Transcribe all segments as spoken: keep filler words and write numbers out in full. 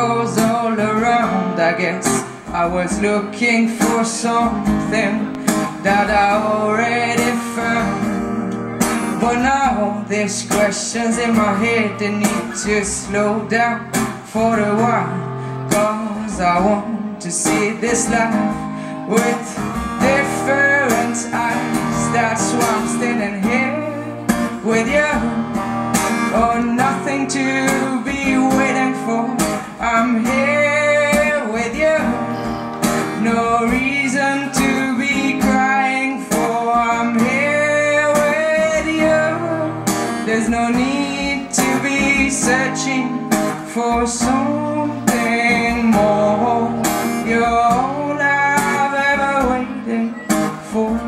goes all around. I guess I was looking for something that I already found, but now there's questions in my head that need to slow down for a while, cause I want to see this life with different eyes. That's why I'm standing here with you. Oh, nothing to be waiting for. I'm here with you. No reason to be crying for. I'm here with you. There's no need to be searching for something more. You're all I've ever waited for.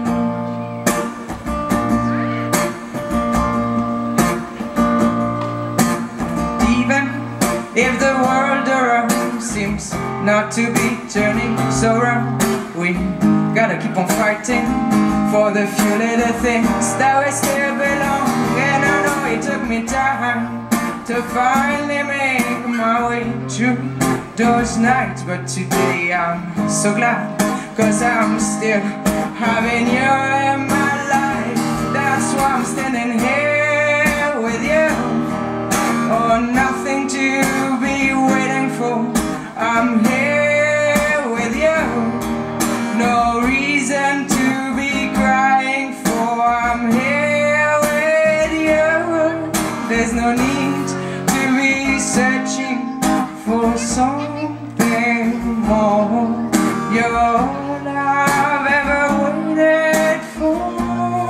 If the world around seems not to be turning so round, we gotta keep on fighting for the few little things that we still belong. And I know it took me time to finally make my way through those nights, but today I'm so glad, cause I'm still having you in my life. That's why I'm standing here with you. Oh, nothing to be waiting for. I'm here with you. No reason to be crying for. I'm here with you. There's no need to be searching for something more. You're all I've ever waited for.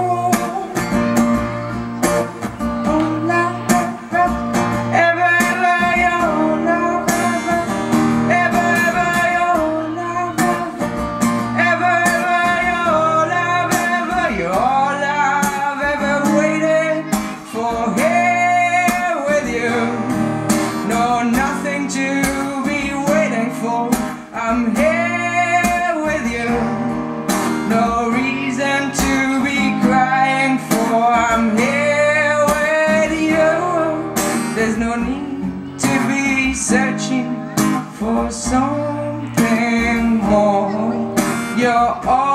I'm here with you. No reason to be crying for. I'm here with you. There's no need to be searching for something more. You're all